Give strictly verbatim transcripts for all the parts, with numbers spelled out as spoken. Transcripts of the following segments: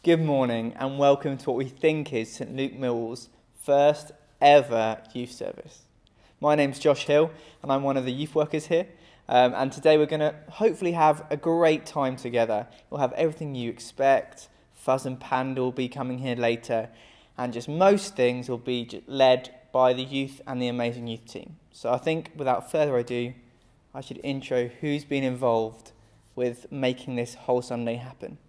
Good morning and welcome to what we think is St Luke Millwall's first ever youth service. My name's Josh Hill and I'm one of the youth workers here, um, and today we're going to hopefully have a great time together. We'll have everything you expect. Fuzz and Panda will be coming here later, and just most things will be led by the youth and the amazing youth team. So I think without further ado, I should intro who's been involved with making this whole Sunday happen.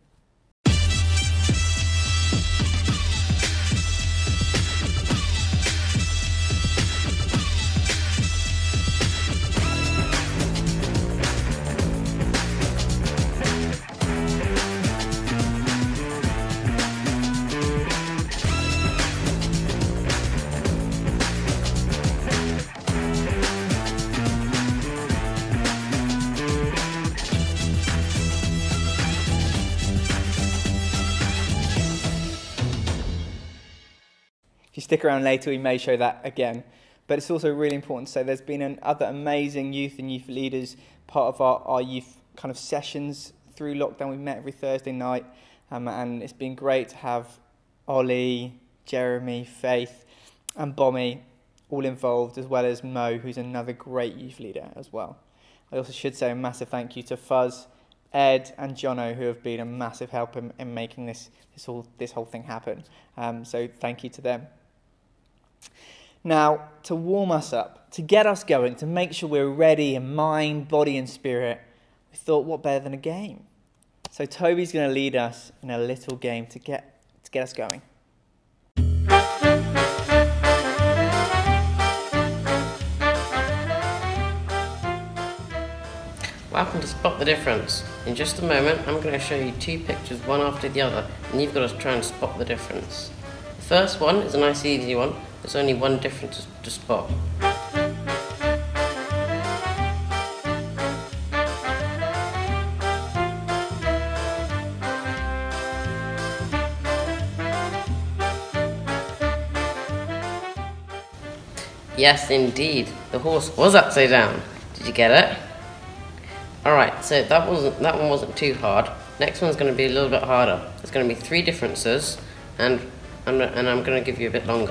If you stick around later, we may show that again. But it's also really important to say there's been an other amazing youth and youth leaders, part of our, our youth kind of sessions through lockdown. We've met every Thursday night, um, and it's been great to have Ollie, Jeremy, Faith and Bommy all involved, as well as Mo, who's another great youth leader as well. I also should say a massive thank you to Fuzz, Ed and Jono, who have been a massive help in, in making this, this, whole, this whole thing happen. Um, so thank you to them. Now, to warm us up, to get us going, to make sure we're ready in mind, body and spirit, we thought what better than a game? So Toby's going to lead us in a little game to get, to get us going. Welcome to Spot the Difference. In just a moment, I'm going to show you two pictures, one after the other, and you've got to try and spot the difference. The first one is a nice easy one. There's only one difference to spot. Yes, indeed. The horse was upside down. Did you get it? Alright, so that wasn't that one wasn't too hard. Next one's going to be a little bit harder. There's going to be three differences, and and, and I'm going to give you a bit longer.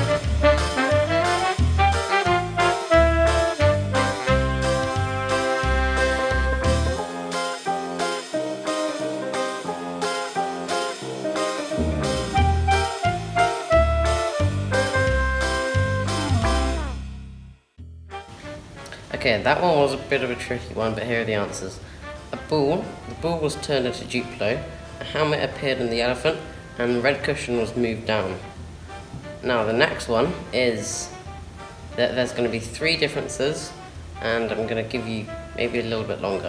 Okay, that one was a bit of a tricky one, but here are the answers. A bull, the bull was turned into Duplo, a helmet appeared in the elephant, and the red cushion was moved down. Now the next one is that there's going to be three differences, and I'm going to give you maybe a little bit longer.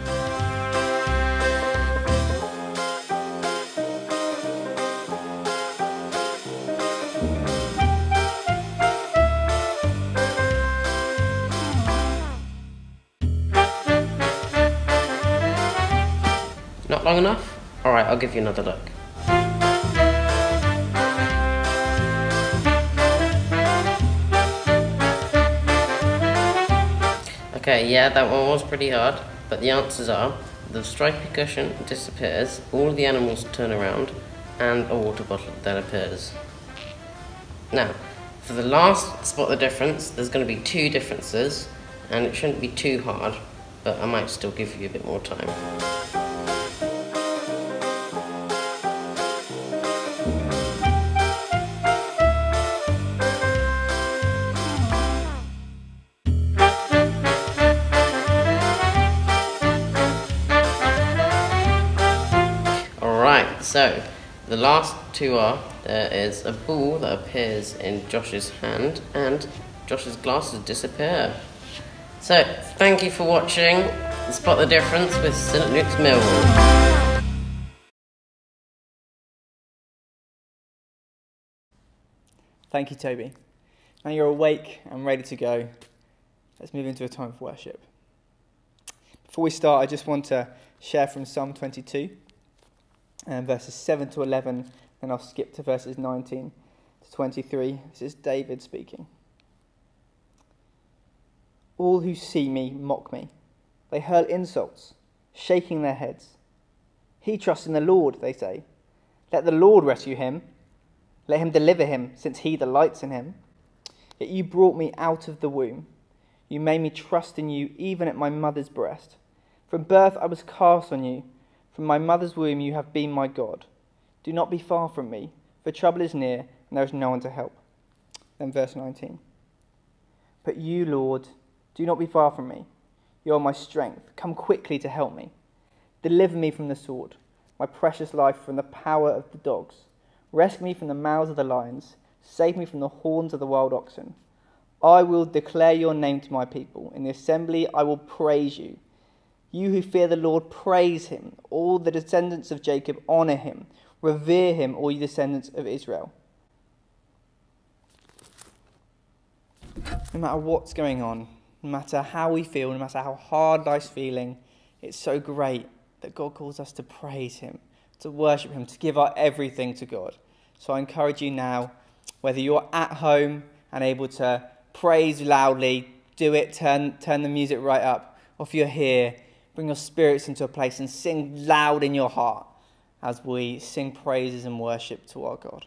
Not long enough? Alright, I'll give you another look. Okay, yeah, that one was pretty hard, but the answers are: the stripy cushion disappears, all the animals turn around, and a water bottle then appears. Now, for the last spot the difference, there's going to be two differences, and it shouldn't be too hard, but I might still give you a bit more time. So, the last two are, there is a ball that appears in Josh's hand, and Josh's glasses disappear. So, thank you for watching Spot the Difference with St Luke's Millwall. Thank you, Toby. Now you're awake and ready to go. Let's move into a time of worship. Before we start, I just want to share from Psalm twenty-two. And verses seven to eleven, and I'll skip to verses nineteen to twenty-three. This is David speaking. All who see me mock me. They hurl insults, shaking their heads. He trusts in the Lord, they say. Let the Lord rescue him. Let him deliver him, since he delights in him. Yet you brought me out of the womb. You made me trust in you even at my mother's breast. From birth I was cast on you. From my mother's womb you have been my God. Do not be far from me, for trouble is near, and there is no one to help. Then verse nineteen. But you, Lord, do not be far from me. You are my strength. Come quickly to help me. Deliver me from the sword, my precious life from the power of the dogs. Rescue me from the mouths of the lions. Save me from the horns of the wild oxen. I will declare your name to my people. In the assembly I will praise you. You who fear the Lord, praise him. All the descendants of Jacob, honour him. Revere him, all you descendants of Israel. No matter what's going on, no matter how we feel, no matter how hard life's feeling, it's so great that God calls us to praise him, to worship him, to give our everything to God. So I encourage you now, whether you're at home and able to praise loudly, do it, turn, turn the music right up, or if you're here, bring your spirits into a place and sing loud in your heart as we sing praises and worship to our God.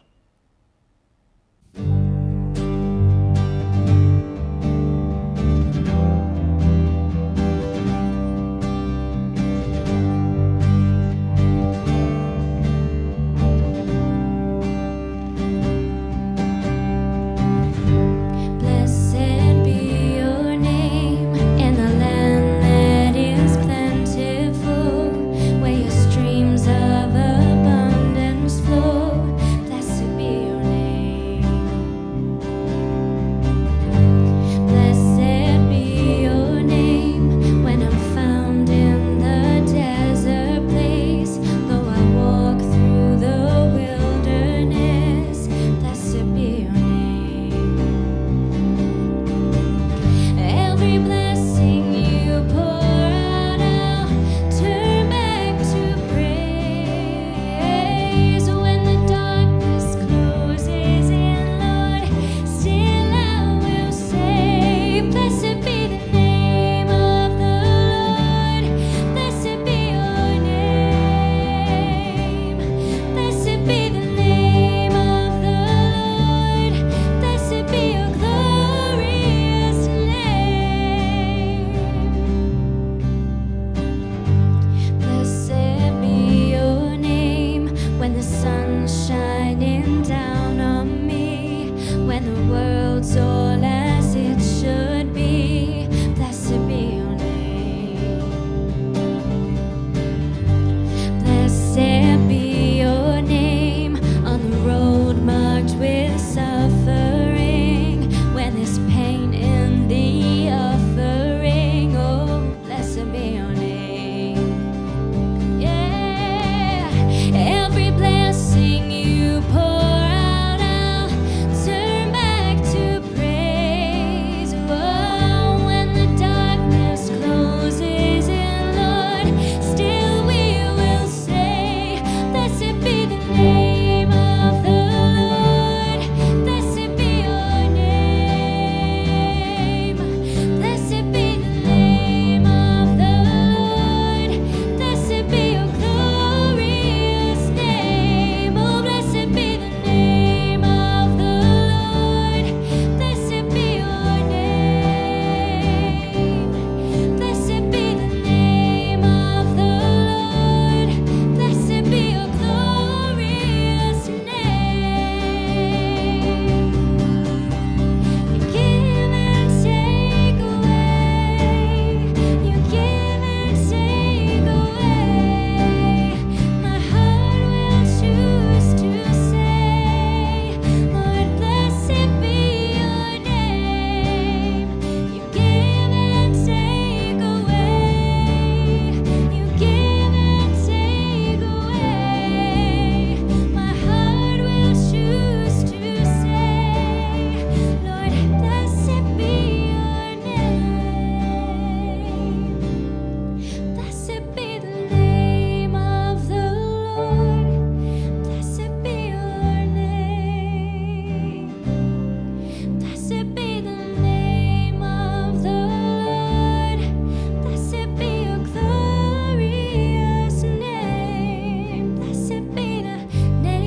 Name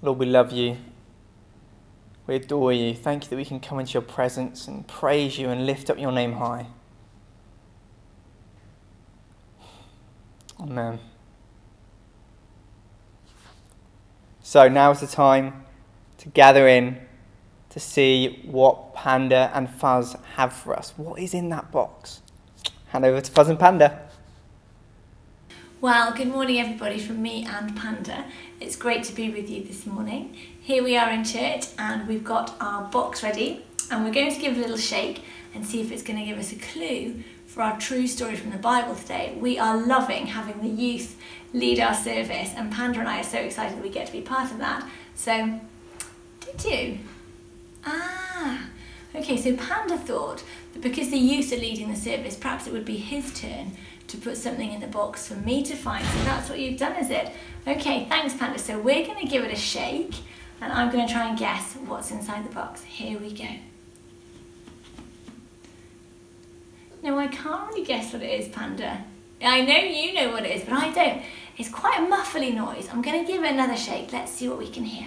Lord, we love you. We adore you. Thank you that we can come into your presence and praise you and lift up your name high. Amen. So now is the time to gather in to see what Panda and Fuzz have for us. What is in that box? Hand over to Fuzz and Panda. Well, good morning everybody from me and Panda. It's great to be with you this morning. Here we are in church and we've got our box ready and we're going to give it a little shake and see if it's going to give us a clue for our true story from the Bible today. We are loving having the youth lead our service and Panda and I are so excited that we get to be part of that. So, did you? Ah, okay, so Panda thought that because the youth are leading the service, perhaps it would be his turn to put something in the box for me to find. So that's what you've done, is it? Okay, thanks Panda. So we're going to give it a shake and I'm going to try and guess what's inside the box. Here we go. No, I can't really guess what it is, Panda. I know you know what it is, but I don't. It's quite a muffly noise. I'm going to give it another shake. Let's see what we can hear.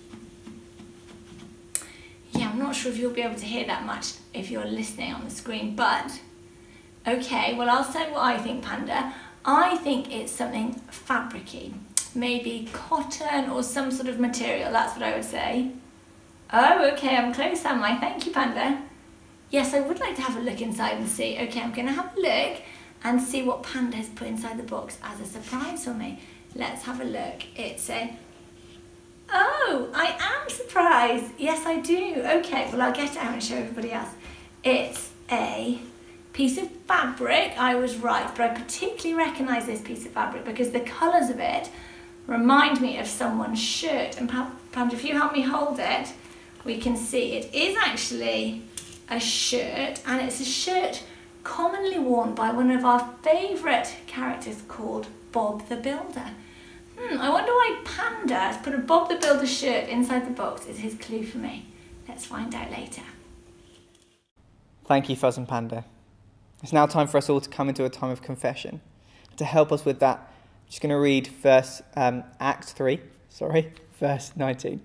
Yeah, I'm not sure if you'll be able to hear that much if you're listening on the screen, but okay, well, I'll say what I think, Panda. I think it's something fabric-y. Maybe cotton or some sort of material, that's what I would say. Oh, okay, I'm close, am I? Thank you, Panda. Yes, I would like to have a look inside and see. Okay, I'm going to have a look and see what Panda has put inside the box as a surprise for me. Let's have a look. It's a... Oh, I am surprised. Yes, I do. Okay, well, I'll get it out and show everybody else. It's a piece of fabric. I was right, but I particularly recognise this piece of fabric because the colours of it remind me of someone's shirt. And Panda, if you help me hold it, we can see it is actually a shirt, and it's a shirt commonly worn by one of our favourite characters called Bob the Builder. Hmm, I wonder why Panda has put a Bob the Builder shirt inside the box is his clue for me. Let's find out later. Thank you, Fuzz and Panda. It's now time for us all to come into a time of confession. To help us with that, I'm just going to read verse um, Acts three, sorry, verse nineteen.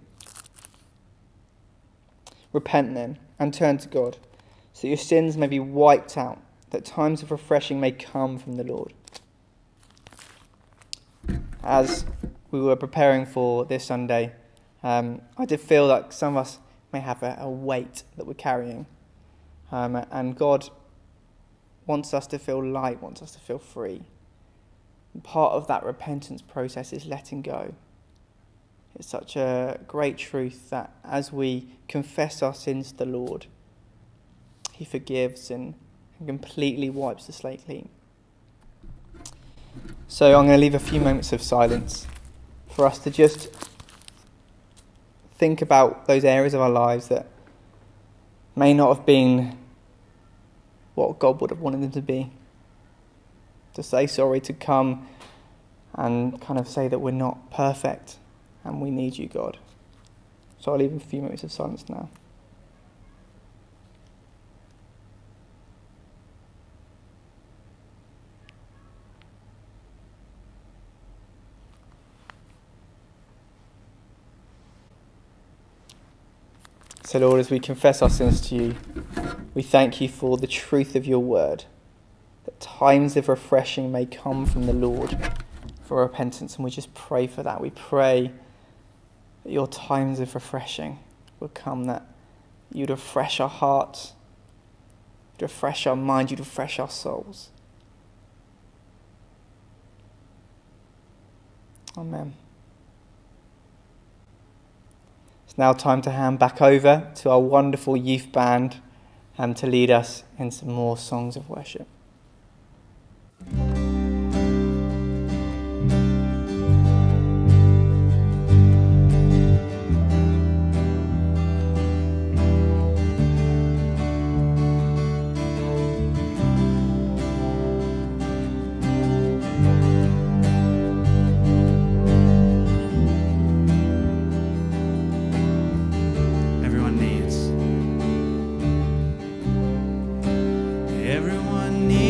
Repent then, and turn to God, so that your sins may be wiped out, that times of refreshing may come from the Lord. As we were preparing for this Sunday, um, I did feel like some of us may have a, a weight that we're carrying. Um, and God wants us to feel light, wants us to feel free. And part of that repentance process is letting go. It's such a great truth that as we confess our sins to the Lord, He forgives and, and completely wipes the slate clean. So I'm going to leave a few moments of silence for us to just think about those areas of our lives that may not have been what God would have wanted them to be. To say sorry, to come and kind of say that we're not perfect and we need you, God. So I'll leave a few moments of silence now. So Lord, as we confess our sins to you, we thank you for the truth of your word, that times of refreshing may come from the Lord for repentance, and we just pray for that. We pray that your times of refreshing will come, that you'd refresh our hearts, you'd refresh our mind, you'd refresh our souls. Amen. It's now time to hand back over to our wonderful youth band and to lead us in some more songs of worship. Everyone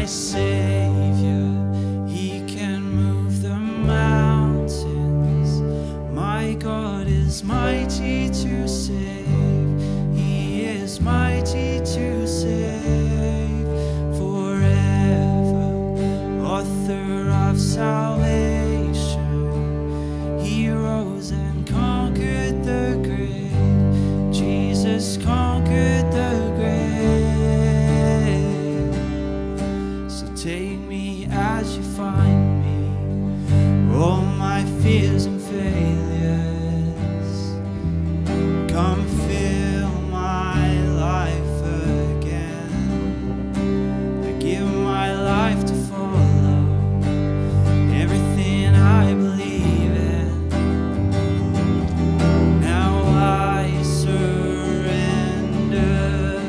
my Savior, He can move the mountains. My God is mighty to save, He is mighty to save forever. Author of salvation, He rose and conquered the grave. Jesus conquered the grave. So take me as you find me, all my fears and failures. Come fill my life again. I give my life to follow everything I believe in. Now I surrender.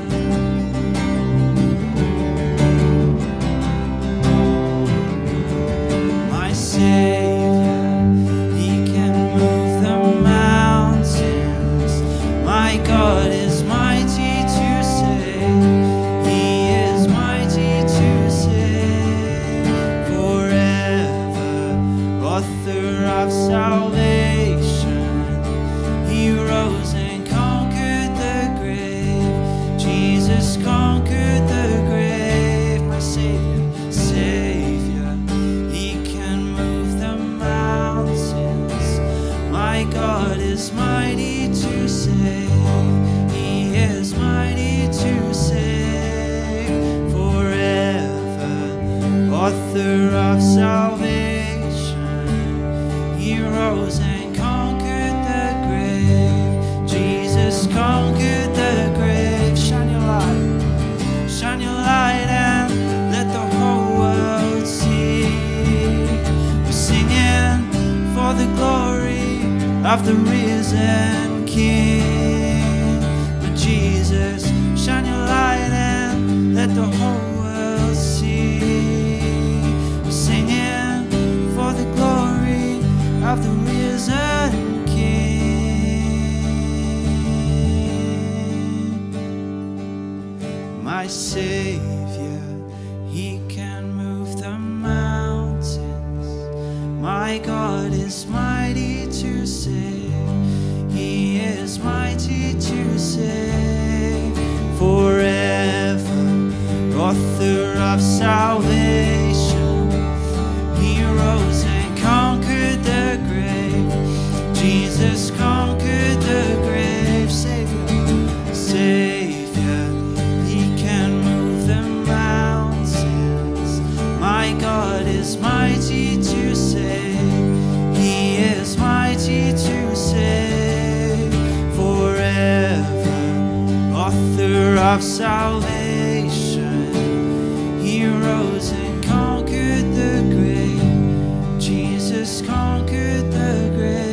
My Savior, He can move the mountains. My God is mighty to save, He is mighty to save forever. Author of salvation, He rose and conquered the grave. Jesus conquered the grave. My Savior, Savior, He can move the mountains. My God is mighty to save, He is mighty to save forever. Author of salvation, He rose and conquered the grave. Jesus conquered the grave. Shine your light, shine your light and let the whole world see. We're singing for the glory of the risen King. But Jesus, shine your light and let the whole world see. We're singing for the glory of the risen King. My Savior, He can move the mountains. My God is mighty to save, He is mighty to save forever. Author of salvation, He rose and conquered the grave. Jesus conquered the grave. Savior, Savior, He can move the mountains. My God is mighty to save, He is mighty to save forever. Author of salvation, He rose and conquered the grave. Jesus conquered the grave.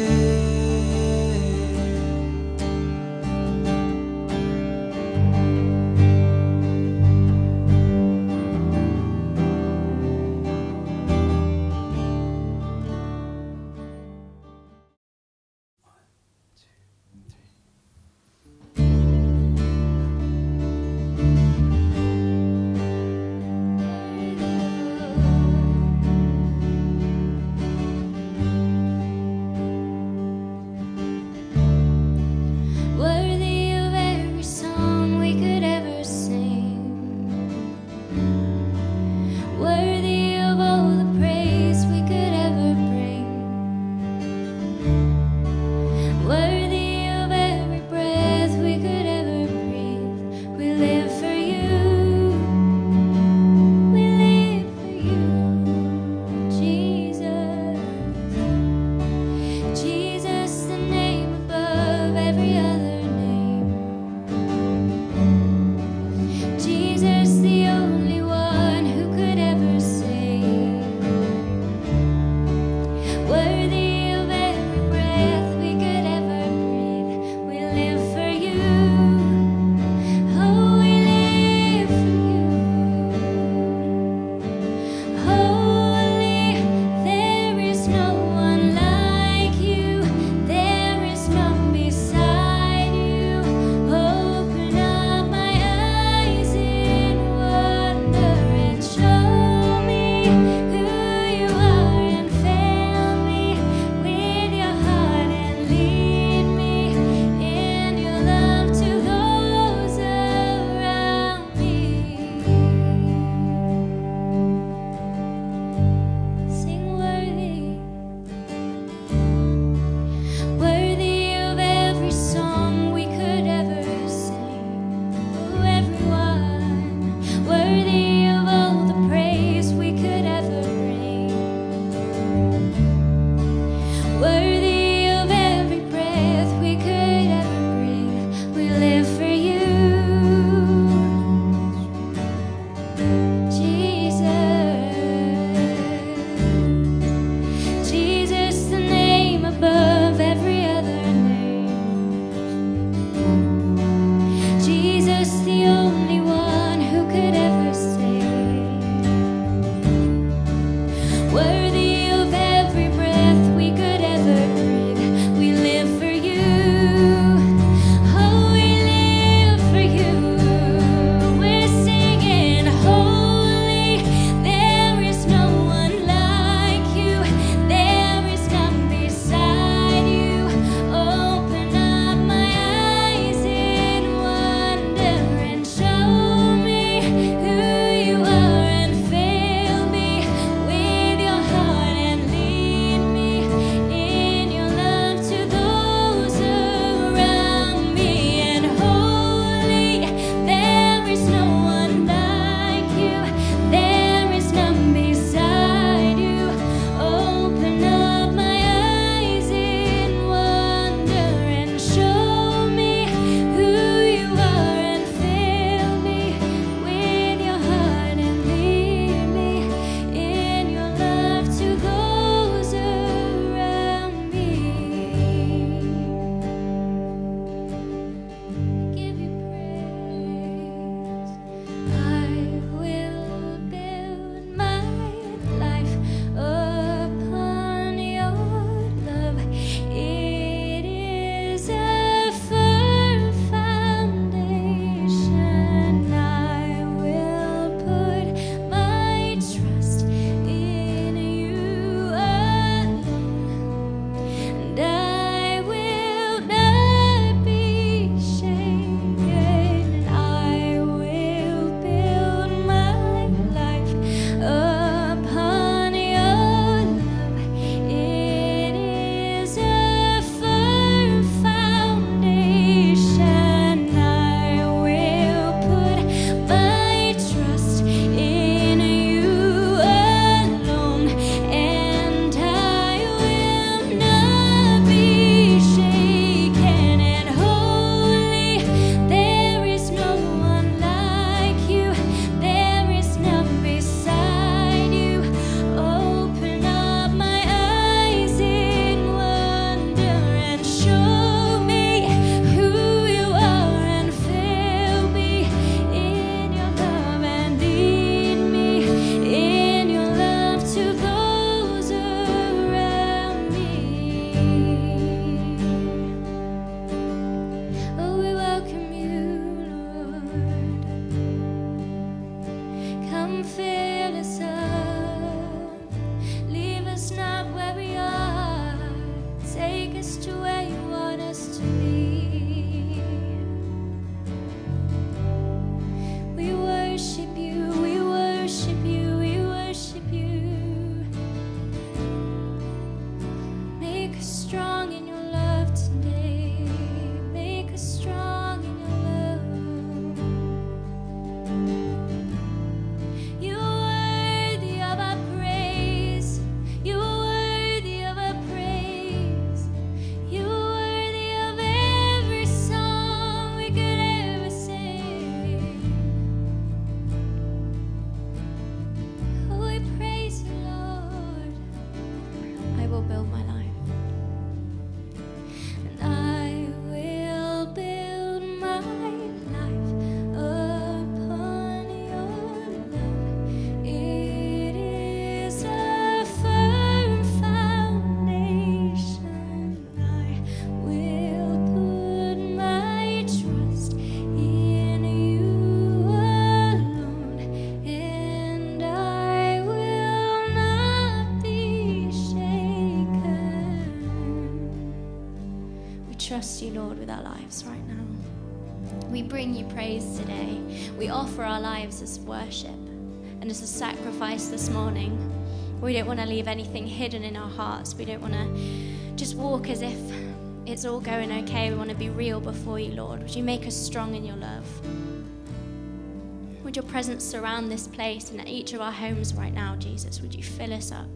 trust you, Lord, with our lives right now. We bring you praise today. We offer our lives as worship and as a sacrifice this morning. We don't want to leave anything hidden in our hearts. We don't want to just walk as if it's all going okay. We want to be real before you, Lord. Would you make us strong in your love? Would your presence surround this place and at each of our homes right now, Jesus? Would you fill us up?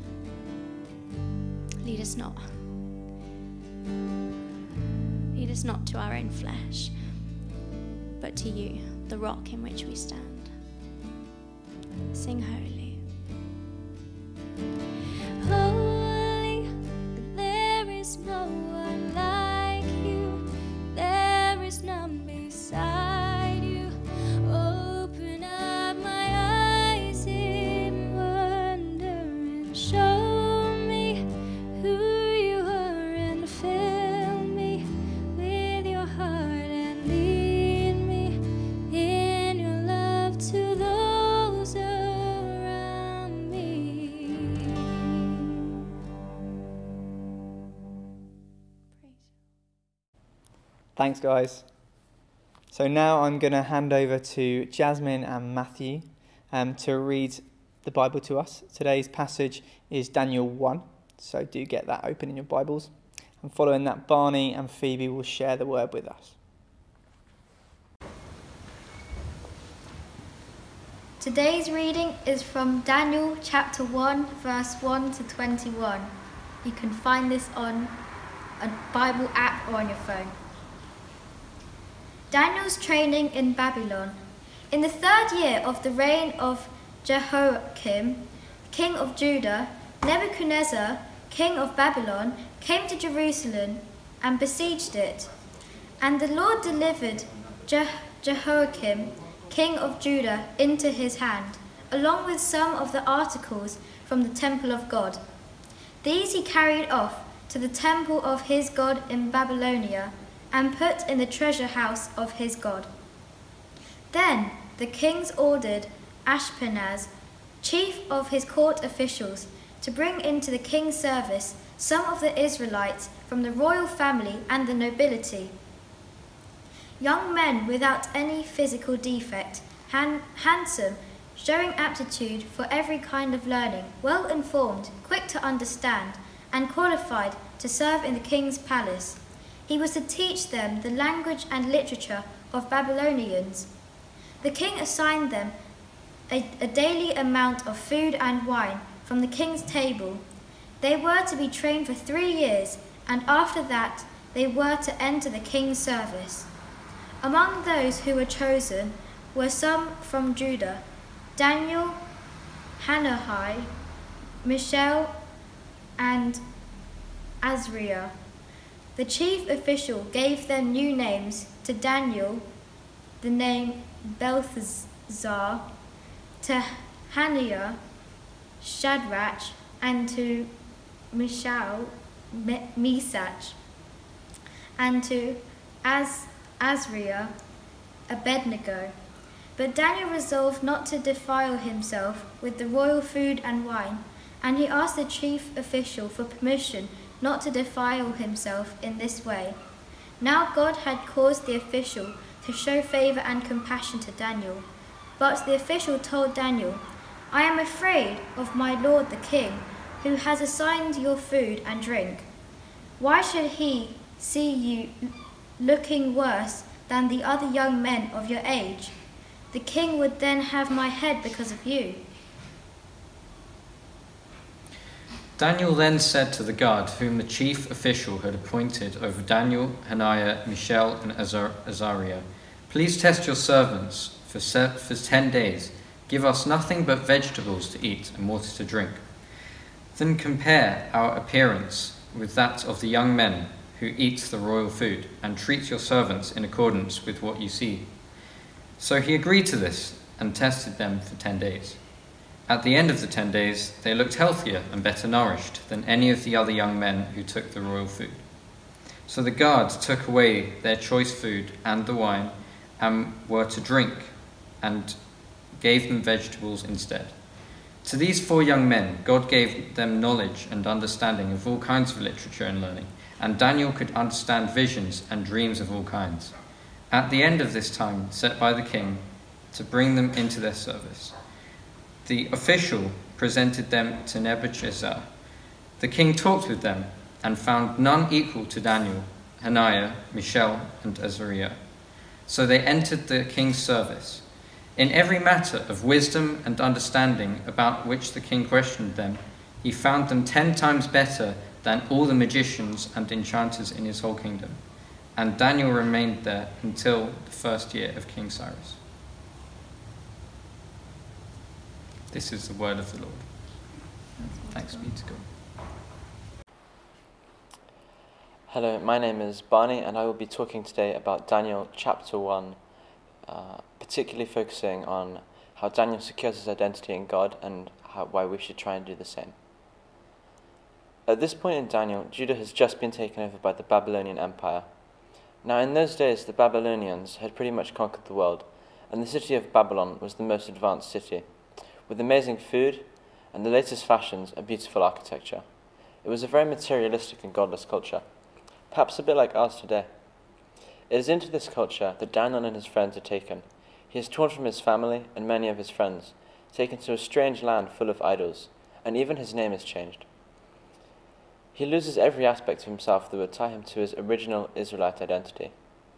Lead us not. Lead us not to our own flesh, but to you, the rock in which we stand. Sing holy. Holy, there is no one like you. There is none beside you. Open up my eyes in wonder and show me who you are and fill me with your heart and lead me in your love to those around me. Praise. Thanks, guys. So now I'm going to hand over to Jasmine and Matthew um, to read the Bible to us. Today's passage is Daniel one, so do get that open in your Bibles. And following that, Barney and Phoebe will share the word with us. Today's reading is from Daniel chapter one, verse one to twenty-one. You can find this on a Bible app or on your phone. Daniel's training in Babylon. In the third year of the reign of Jehoiakim, king of Judah, Nebuchadnezzar, king of Babylon, came to Jerusalem and besieged it. And the Lord delivered Je- Jehoiakim, king of Judah, into his hand, along with some of the articles from the temple of God. These he carried off to the temple of his God in Babylonia, and put in the treasure house of his God. Then the kings ordered Ashpenaz, chief of his court officials, to bring into the king's service some of the Israelites from the royal family and the nobility. Young men without any physical defect, han- handsome, showing aptitude for every kind of learning, well informed, quick to understand, and qualified to serve in the king's palace. He was to teach them the language and literature of Babylonians. The king assigned them a, a daily amount of food and wine from the king's table. They were to be trained for three years, and after that they were to enter the king's service. Among those who were chosen were some from Judah: Daniel, Hananiah, Mishael, and Azariah. The chief official gave them new names: to Daniel, the name Belteshazzar; to Hananiah, Shadrach; and to Mishael, Me- Meshach; and to Az- Azariah, Abednego. But Daniel resolved not to defile himself with the royal food and wine, and he asked the chief official for permission not to defile himself in this way. Now God had caused the official to show favor and compassion to Daniel. But the official told Daniel, "I am afraid of my lord the king, who has assigned your food and drink. Why should he see you looking worse than the other young men of your age? The king would then have my head because of you." Daniel then said to the guard, whom the chief official had appointed over Daniel, Hananiah, Mishael, and Azar- Azariah, "Please test your servants for, se- for ten days. Give us nothing but vegetables to eat and water to drink. Then compare our appearance with that of the young men who eat the royal food, and treat your servants in accordance with what you see." So he agreed to this and tested them for ten days. At the end of the ten days, they looked healthier and better nourished than any of the other young men who took the royal food. So the guards took away their choice food and the wine, and were to drink, and gave them vegetables instead. To these four young men, God gave them knowledge and understanding of all kinds of literature and learning, and Daniel could understand visions and dreams of all kinds. At the end of this time set by the king to bring them into their service, the official presented them to Nebuchadnezzar. The king talked with them and found none equal to Daniel, Hananiah, Mishael, and Azariah. So they entered the king's service. In every matter of wisdom and understanding about which the king questioned them, he found them ten times better than all the magicians and enchanters in his whole kingdom. And Daniel remained there until the first year of King Cyrus. This is the word of the Lord. Thanks be to God. Hello, my name is Barney and I will be talking today about Daniel chapter one, uh, particularly focusing on how Daniel secures his identity in God and how, why we should try and do the same. At this point in Daniel, Judah has just been taken over by the Babylonian Empire. Now in those days the Babylonians had pretty much conquered the world, and the city of Babylon was the most advanced city, with amazing food and the latest fashions and beautiful architecture. It was a very materialistic and godless culture, perhaps a bit like ours today. It is into this culture that Daniel and his friends are taken. He is torn from his family and many of his friends, taken to a strange land full of idols, and even his name is changed. He loses every aspect of himself that would tie him to his original Israelite identity.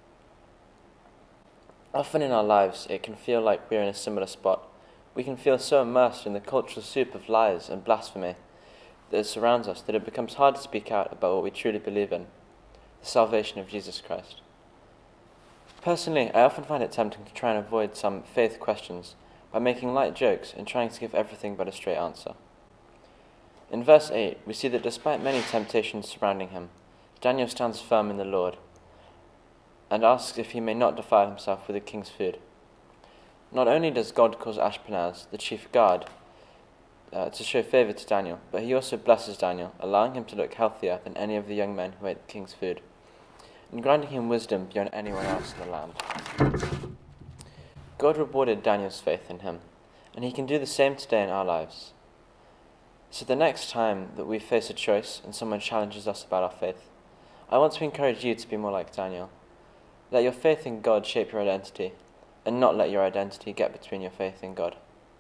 Often in our lives, it can feel like we're in a similar spot. We can feel so immersed in the cultural soup of lies and blasphemy that surrounds us that it becomes hard to speak out about what we truly believe in, the salvation of Jesus Christ. Personally, I often find it tempting to try and avoid some faith questions by making light jokes and trying to give everything but a straight answer. In verse eight, we see that despite many temptations surrounding him, Daniel stands firm in the Lord and asks if he may not defile himself with the king's food. Not only does God cause Ashpenaz, the chief guard, uh, to show favour to Daniel, but he also blesses Daniel, allowing him to look healthier than any of the young men who ate the king's food, and granting him wisdom beyond anyone else in the land. God rewarded Daniel's faith in him, and he can do the same today in our lives. So the next time that we face a choice and someone challenges us about our faith, I want to encourage you to be more like Daniel. Let your faith in God shape your identity, and not let your identity get between your faith in God.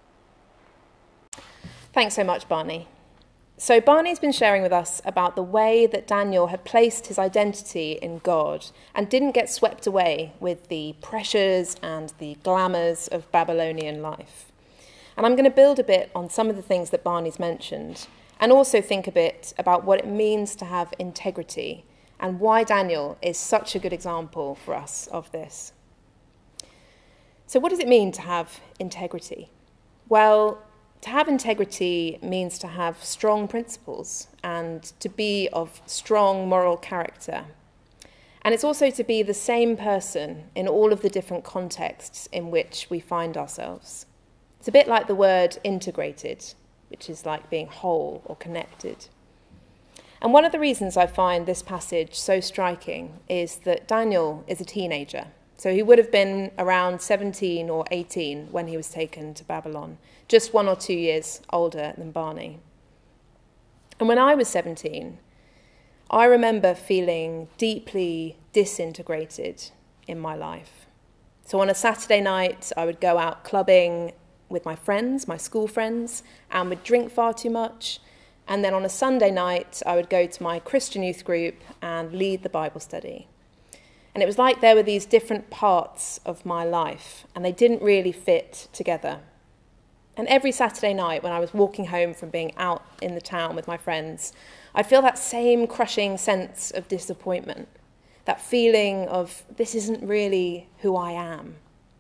Thanks so much, Barney. So Barney's been sharing with us about the way that Daniel had placed his identity in God and didn't get swept away with the pressures and the glamours of Babylonian life. And I'm going to build a bit on some of the things that Barney's mentioned, and also think a bit about what it means to have integrity and why Daniel is such a good example for us of this. So what does it mean to have integrity? Well, to have integrity means to have strong principles and to be of strong moral character. And it's also to be the same person in all of the different contexts in which we find ourselves. It's a bit like the word integrated, which is like being whole or connected. And one of the reasons I find this passage so striking is that Daniel is a teenager. So he would have been around seventeen or eighteen when he was taken to Babylon, just one or two years older than Barney. And when I was seventeen, I remember feeling deeply disintegrated in my life. So on a Saturday night, I would go out clubbing with my friends, my school friends, and would drink far too much. And then on a Sunday night, I would go to my Christian youth group and lead the Bible study. And it was like there were these different parts of my life, and they didn't really fit together. And every Saturday night when I was walking home from being out in the town with my friends, I'd feel that same crushing sense of disappointment, that feeling of, this isn't really who I am.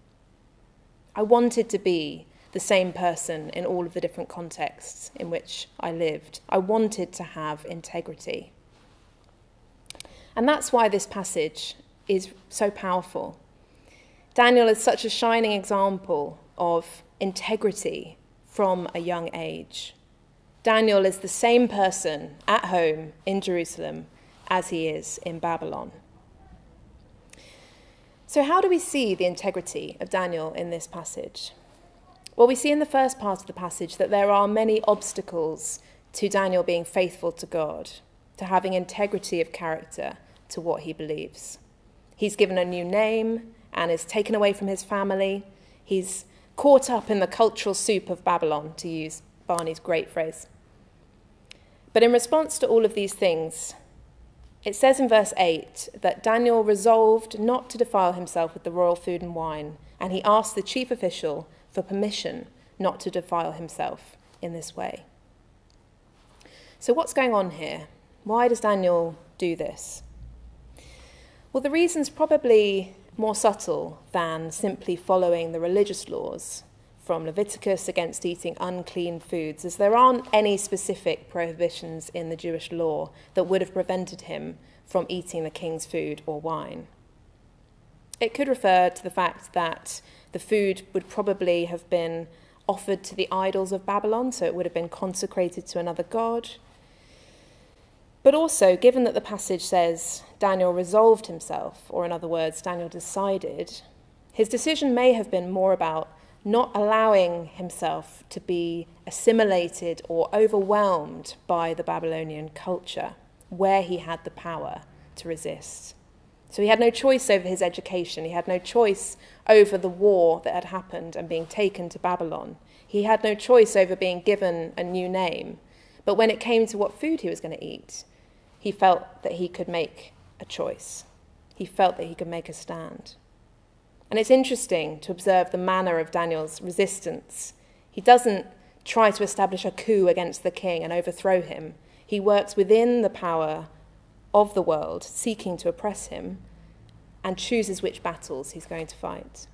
I wanted to be the same person in all of the different contexts in which I lived. I wanted to have integrity. And that's why this passage is so powerful. Daniel is such a shining example of integrity from a young age. Daniel is the same person at home in Jerusalem as he is in Babylon. So how do we see the integrity of Daniel in this passage? Well, we see in the first part of the passage that there are many obstacles to Daniel being faithful to God. to having integrity of character to what he believes. He's given a new name and is taken away from his family. He's caught up in the cultural soup of Babylon, to use Barney's great phrase. But in response to all of these things, it says in verse eight that Daniel resolved not to defile himself with the royal food and wine, and he asked the chief official for permission not to defile himself in this way. So what's going on here? Why does Daniel do this? Well, the reason's probably more subtle than simply following the religious laws from Leviticus against eating unclean foods, as there aren't any specific prohibitions in the Jewish law that would have prevented him from eating the king's food or wine. It could refer to the fact that the food would probably have been offered to the idols of Babylon, so it would have been consecrated to another god. But also, given that the passage says Daniel resolved himself, or in other words, Daniel decided, his decision may have been more about not allowing himself to be assimilated or overwhelmed by the Babylonian culture, where he had the power to resist. So he had no choice over his education. He had no choice over the war that had happened and being taken to Babylon. He had no choice over being given a new name. But when it came to what food he was going to eat, he felt that he could make a choice. He felt that he could make a stand. And it's interesting to observe the manner of Daniel's resistance. He doesn't try to establish a coup against the king and overthrow him. He works within the power of the world, seeking to oppress him, and chooses which battles he's going to fight.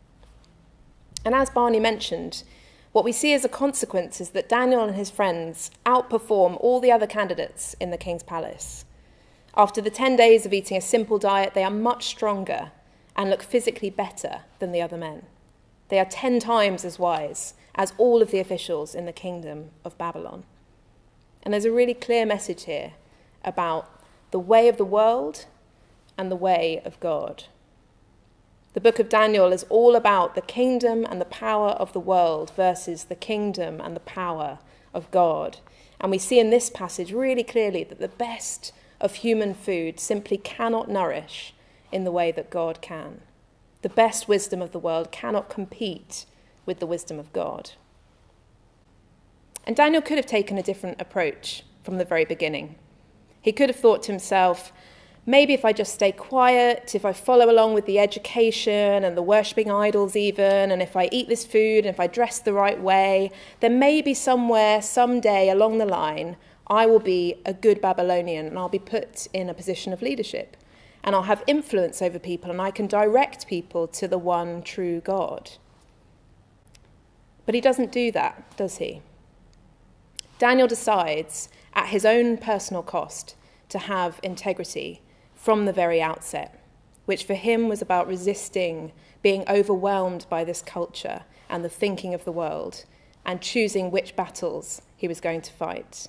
And as Barney mentioned, what we see as a consequence is that Daniel and his friends outperform all the other candidates in the king's palace. After the ten days of eating a simple diet, they are much stronger and look physically better than the other men. They are ten times as wise as all of the officials in the kingdom of Babylon. And there's a really clear message here about the way of the world and the way of God. The book of Daniel is all about the kingdom and the power of the world versus the kingdom and the power of God. And we see in this passage really clearly that the best of human food simply cannot nourish in the way that God can. The best wisdom of the world cannot compete with the wisdom of God. And Daniel could have taken a different approach from the very beginning. He could have thought to himself, maybe if I just stay quiet, if I follow along with the education and the worshipping idols even, and if I eat this food and if I dress the right way, then maybe somewhere, someday along the line, I will be a good Babylonian and I'll be put in a position of leadership. And I'll have influence over people and I can direct people to the one true God. But he doesn't do that, does he? Daniel decides, at his own personal cost, to have integrity from the very outset, which for him was about resisting being overwhelmed by this culture and the thinking of the world, and choosing which battles he was going to fight.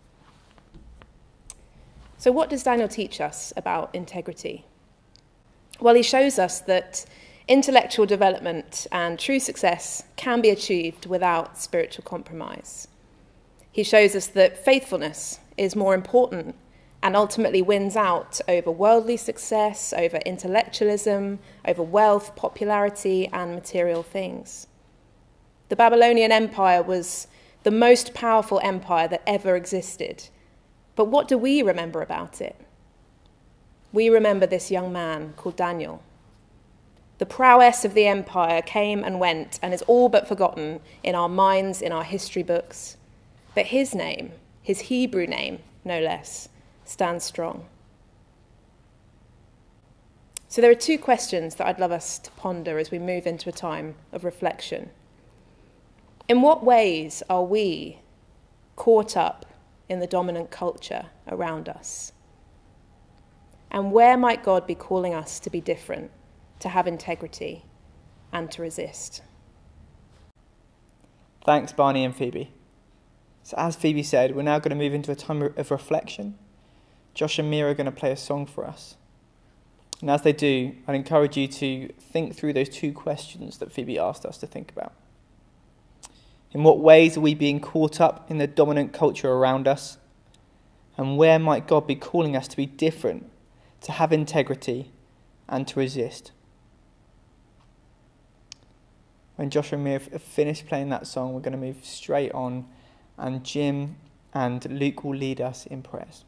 So what does Daniel teach us about integrity? Well, he shows us that intellectual development and true success can be achieved without spiritual compromise. He shows us that faithfulness is more important and ultimately wins out over worldly success, over intellectualism, over wealth, popularity, and material things. The Babylonian Empire was the most powerful empire that ever existed. But what do we remember about it? We remember this young man called Daniel. The prowess of the empire came and went and is all but forgotten in our minds, in our history books. But his name, his Hebrew name, no less, stands strong. So there are two questions that I'd love us to ponder as we move into a time of reflection. In what ways are we caught up in the dominant culture around us? And where might God be calling us to be different, to have integrity, and to resist? Thanks, Barney and Phoebe. So as Phoebe said, we're now going to move into a time of reflection. Josh and Mira are going to play a song for us. And as they do, I'd encourage you to think through those two questions that Phoebe asked us to think about. In what ways are we being caught up in the dominant culture around us? And where might God be calling us to be different, to have integrity, and to resist? When Joshua and me have finished playing that song, we're going to move straight on, and Jim and Luke will lead us in prayers.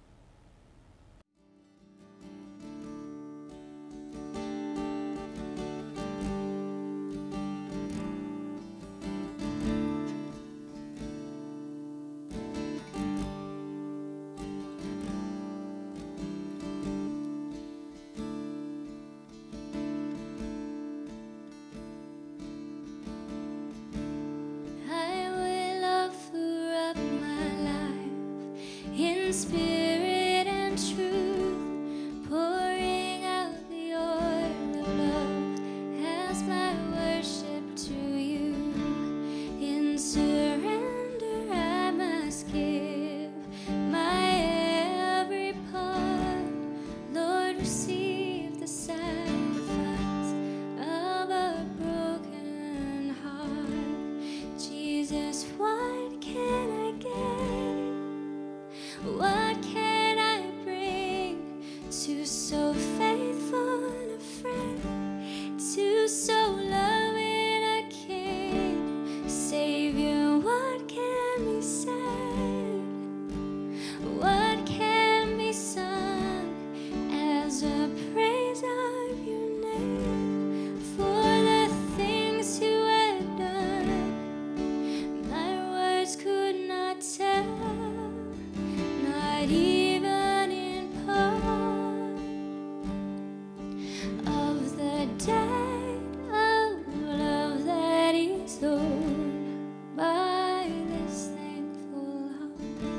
Spirit and truth, pouring out the oil of love as my worship to you. In surrender I must give my every part. Lord, receive the sacrifice of a broken heart. Jesus, what can I get? What can I bring to so faithful a friend, to so loving a King? Savior, what can be said? What can be sung as a praise of your name? For the things you have done, my words could not tell. Not even in part of the debt of love that is owed by this thankful heart.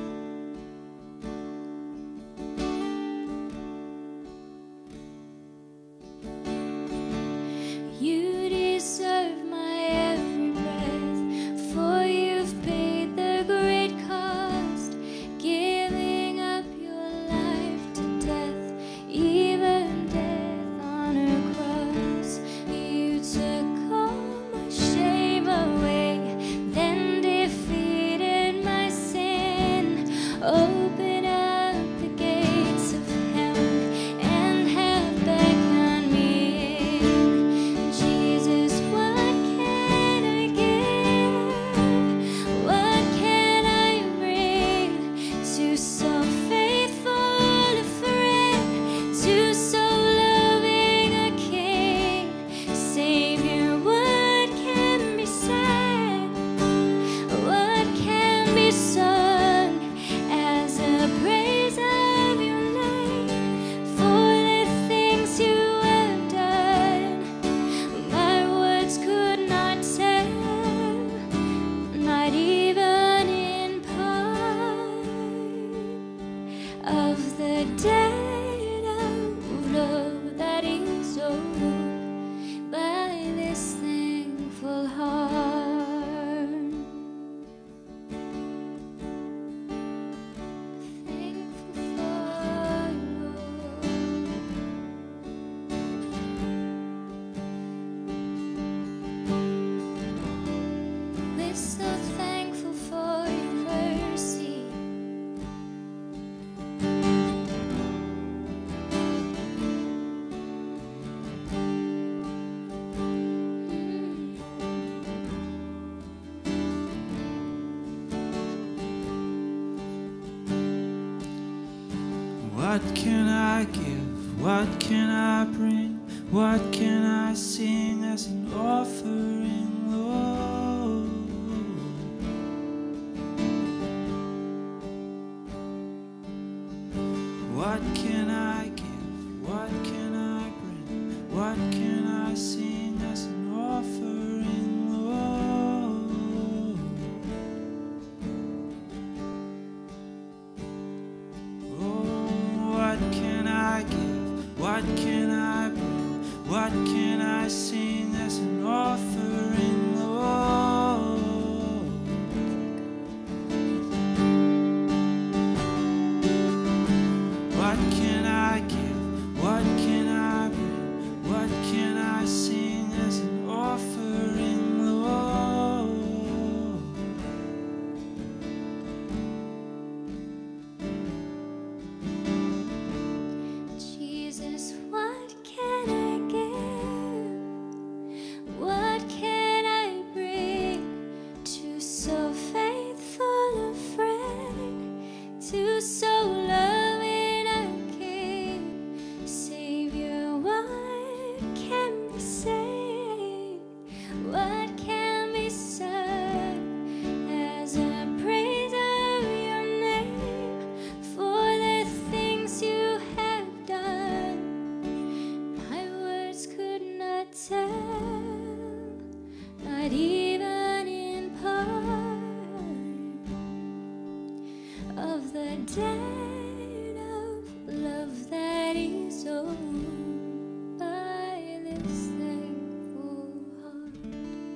You deserve my every breath, for you've paid the great cost, giving up your life to death, even death on a cross. You took all my shame away, then defeated my sin. Open up the gates of heaven and have beckoned me in. Jesus, what can I give? What can I bring to so faithful a friend, to so loving a King? Savior, what can be said? What can be sung as a praise of your name? For the things you have done, my words could not tell, not even in part of the debt of love that is owed by this thankful heart. Thankful for you. We're so thankful for your mercy. What can I give? What can I bring? What can I sing as an offering, Lord? What can I give? What can I bring? What can I sing as an offering, Lord? Oh, what can I give? What can I bring? What can I sing as an offering, Lord? What can I give? What can I bring? What can I sing as an offering, Lord? debt of love that is owed by this thankful heart.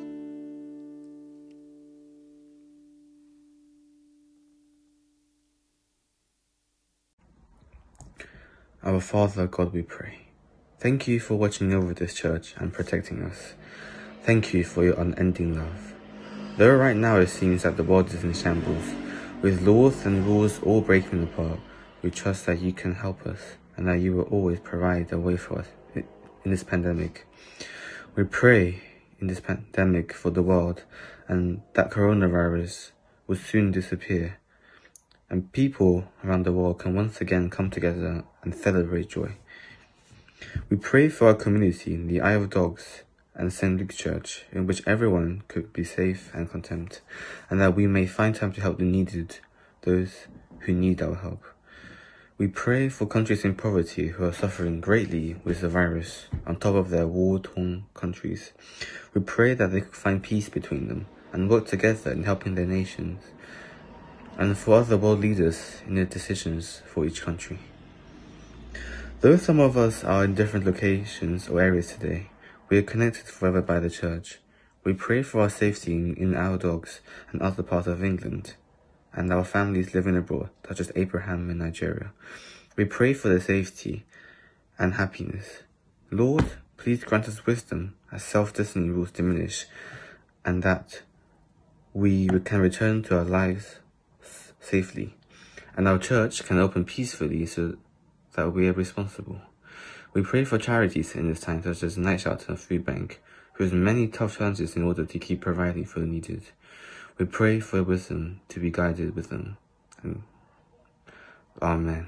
Our Father, God, we pray. Thank you for watching over this church and protecting us. Thank you for your unending love. Though right now it seems that the world is in shambles, with laws and rules all breaking apart, we trust that you can help us and that you will always provide a way for us in this pandemic. We pray in this pandemic for the world and that coronavirus will soon disappear and people around the world can once again come together and celebrate joy. We pray for our community, the Isle of Dogs and Saint Luke's Church, in which everyone could be safe and content, and that we may find time to help the needed, those who need our help. We pray for countries in poverty who are suffering greatly with the virus, on top of their war-torn countries. We pray that they could find peace between them and work together in helping their nations, and for other world leaders in their decisions for each country. Though some of us are in different locations or areas today, we are connected forever by the church. We pray for our safety in, in our dogs and other parts of England, and our families living abroad, such as Abraham in Nigeria. We pray for their safety and happiness. Lord, please grant us wisdom as self-discipline rules diminish, and that we can return to our lives safely, and our church can open peacefully so that we are responsible. We pray for charities in this time, such as Night Shelter and Food Bank, who has many tough challenges in order to keep providing for the needed. We pray for wisdom to be guided with them. And Amen.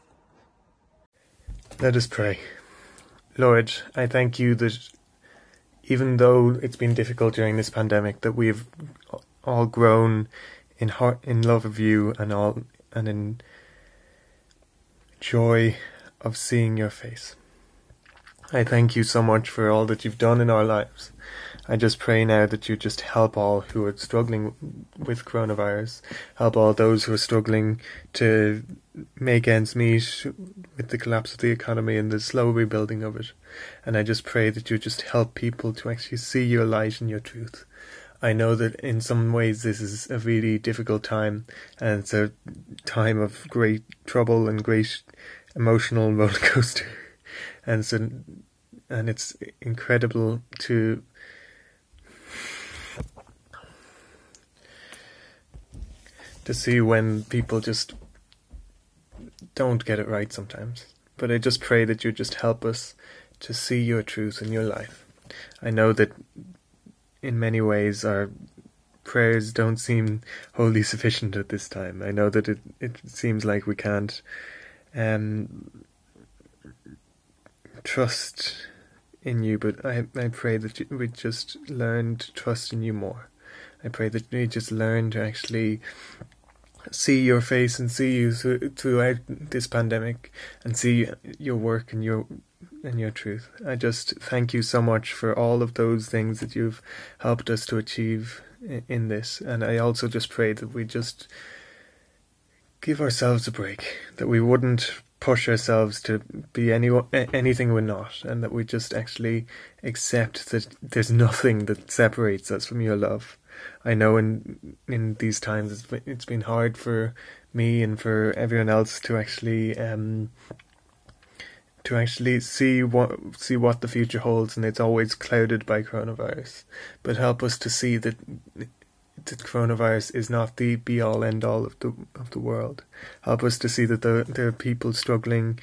Let us pray. Lord, I thank you that even though it's been difficult during this pandemic, that we have all grown in heart, in love of you, and all, and in joy of seeing your face. I thank you so much for all that you've done in our lives. I just pray now that you just help all who are struggling with coronavirus, help all those who are struggling to make ends meet with the collapse of the economy and the slow rebuilding of it. And I just pray that you just help people to actually see your light and your truth. I know that in some ways this is a really difficult time, and it's a time of great trouble and great emotional roller coaster. And so, and it's incredible to to see when people just don't get it right sometimes. But I just pray that you just help us to see your truth in your life. I know that in many ways our prayers don't seem wholly sufficient at this time. I know that it, it seems like we can't um, trust in you, but I, I pray that we just learn to trust in you more. I pray that we just learn to actually see your face and see you th- throughout this pandemic, and see your work and your and your truth. I just thank you so much for all of those things that you've helped us to achieve in, in this. And I also just pray that we just give ourselves a break, that we wouldn't push ourselves to be any anything we're not, and that we just actually accept that there's nothing that separates us from your love. I know in in these times it's been, it's been hard for me and for everyone else to actually um to actually see what see what the future holds, and it's always clouded by coronavirus. But help us to see that that coronavirus is not the be all end all of the of the world. Help us to see that there there are people struggling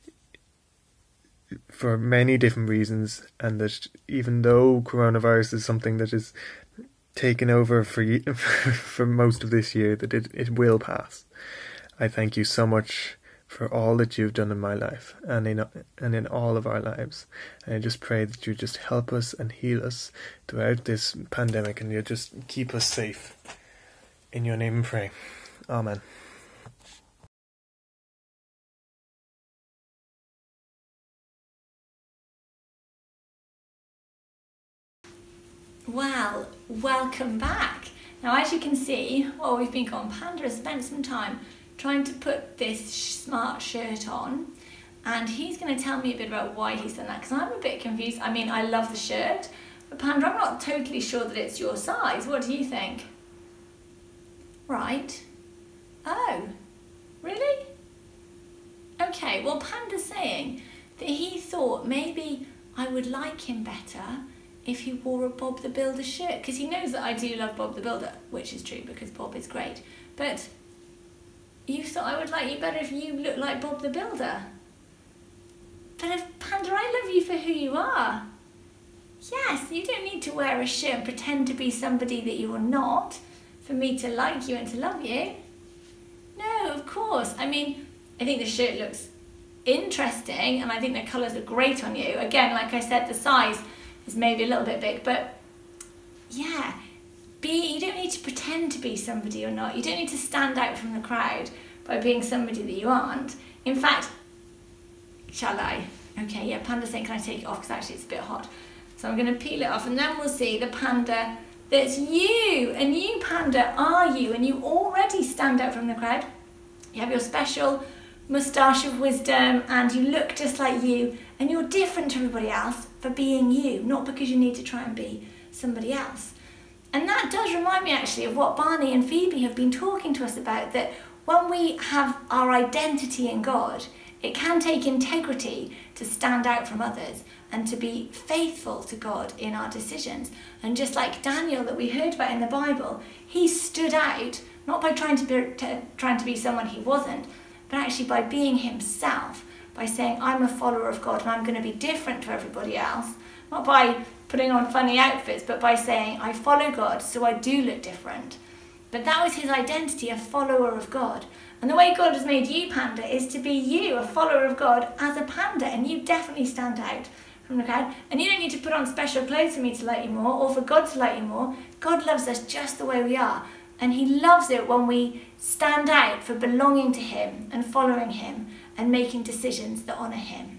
for many different reasons, and that even though coronavirus is something that is taken over for for most of this year, that it, it will pass. I thank you so much for all that you've done in my life and in and in all of our lives. And I just pray that you just help us and heal us throughout this pandemic, and you just keep us safe. In your name we pray. Amen. Well, welcome back. Now, as you can see, while we've been gone, Panda has spent some time trying to put this smart shirt on, and he's going to tell me a bit about why he's done that, because I'm a bit confused. I mean, I love the shirt, but Panda, I'm not totally sure that it's your size. What do you think? Right. Oh, really? Okay, well, Panda's saying that he thought maybe I would like him better if he wore a Bob the Builder shirt, because he knows that I do love Bob the Builder, which is true because Bob is great. But you thought I would like you better if you look like Bob the Builder. But if, Panda, I love you for who you are. Yes, you don't need to wear a shirt and pretend to be somebody that you are not for me to like you and to love you. No, of course. I mean, I think the shirt looks interesting and I think the colours look great on you. Again, like I said, the size is maybe a little bit big, but yeah, be, you don't need to pretend to be somebody you're not. You don't need to stand out from the crowd by being somebody that you aren't. In fact, shall I? Okay, yeah, Panda's saying, can I take it off? Because actually it's a bit hot. So I'm going to peel it off and then we'll see the panda that's you. And you, Panda, are you. And you already stand out from the crowd. You have your special moustache of wisdom and you look just like you. And you're different to everybody else for being you, not because you need to try and be somebody else. And that does remind me actually of what Barney and Phoebe have been talking to us about, that when we have our identity in God, it can take integrity to stand out from others and to be faithful to God in our decisions. And just like Daniel that we heard about in the Bible, he stood out not by trying to be, to, trying to be someone he wasn't, but actually by being himself, by saying, I'm a follower of God and I'm going to be different to everybody else, not by putting on funny outfits, but by saying, I follow God, so I do look different. But that was his identity, a follower of God. And the way God has made you, Panda, is to be you, a follower of God as a panda, and you definitely stand out from the crowd. And you don't need to put on special clothes for me to like you more, or for God to like you more. God loves us just the way we are. And he loves it when we stand out for belonging to him and following him and making decisions that honour him.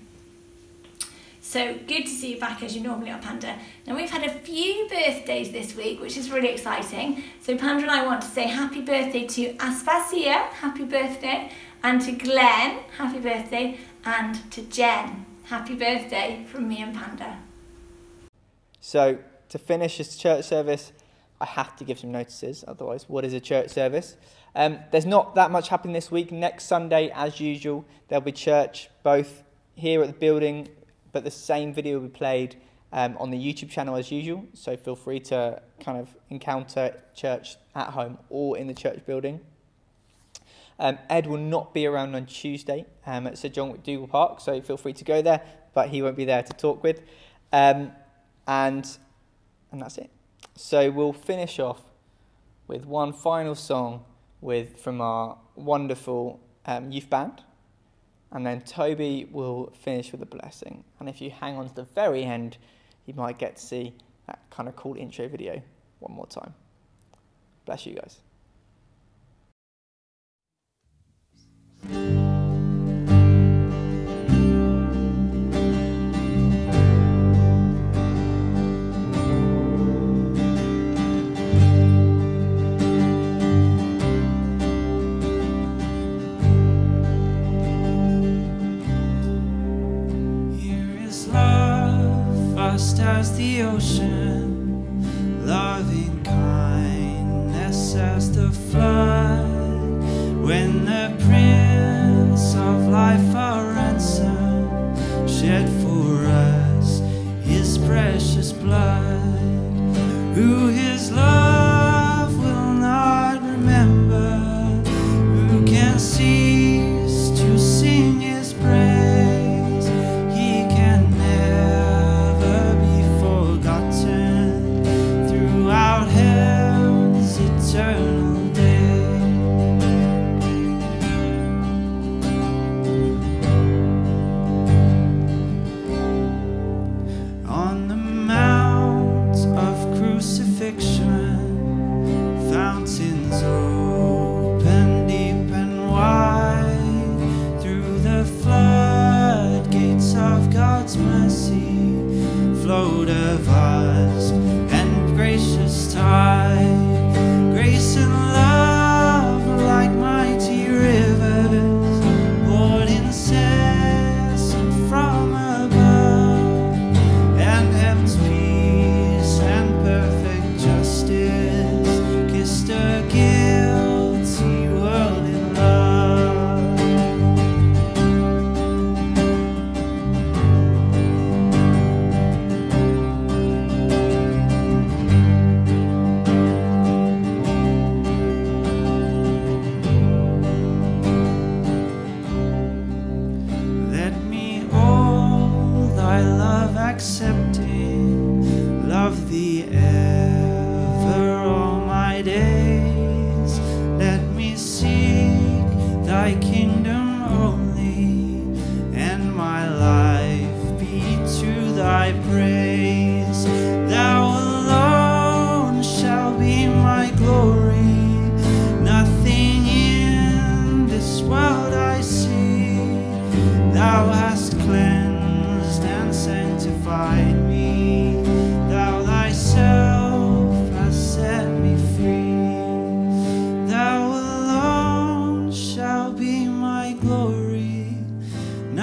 So good to see you back as you normally are, Panda. Now we've had a few birthdays this week, which is really exciting. So Panda and I want to say happy birthday to Aspasia, happy birthday, and to Glenn, happy birthday, and to Jen, happy birthday from me and Panda. So to finish this church service, I have to give some notices, otherwise what is a church service? Um, there's not that much happening this week. Next Sunday, as usual, there'll be church both here at the building, but the same video will be played um, on the YouTube channel as usual, so feel free to kind of encounter church at home or in the church building. Um, Ed will not be around on Tuesday um, at Sir John McDougall Park, so feel free to go there, but he won't be there to talk with. Um, and and that's it. So we'll finish off with one final song with from our wonderful um, youth band. And then Toby will finish with a blessing. And if you hang on to the very end, you might get to see that kind of cool intro video one more time. Bless you guys. Vast as the ocean, loving kindness as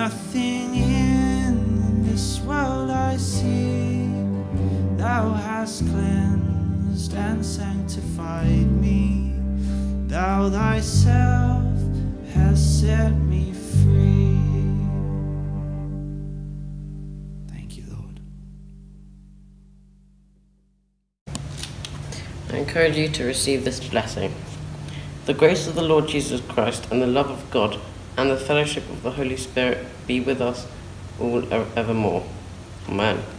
nothing in this world I see. Thou hast cleansed and sanctified me. Thou thyself hast set me free. Thank you, Lord. I encourage you to receive this blessing. The grace of the Lord Jesus Christ and the love of God and the fellowship of the Holy Spirit be with us all evermore. Amen.